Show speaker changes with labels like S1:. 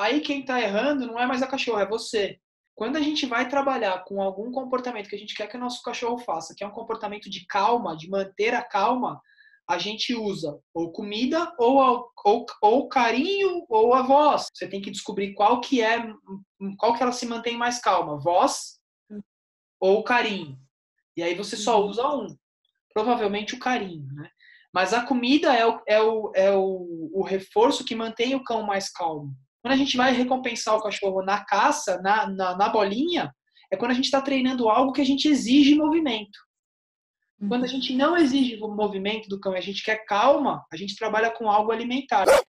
S1: Aí quem está errando não é mais a cachorra, é você. Quando a gente vai trabalhar com algum comportamento que a gente quer que o nosso cachorro faça, que é um comportamento de calma, de manter a calma, a gente usa ou comida, ou carinho, ou a voz. Você tem que descobrir qual que ela se mantém mais calma, voz ou carinho. E aí você só
S2: Uhum.
S1: usa um, provavelmente o carinho, né? Mas a comida é o reforço que mantém o cão mais calmo. Quando a gente vai recompensar o cachorro na caça, na bolinha, é quando a gente está treinando algo que a gente exige movimento. Quando a
S2: Uhum.
S1: gente não exige o movimento do cão e a gente quer calma, a gente trabalha com algo alimentar.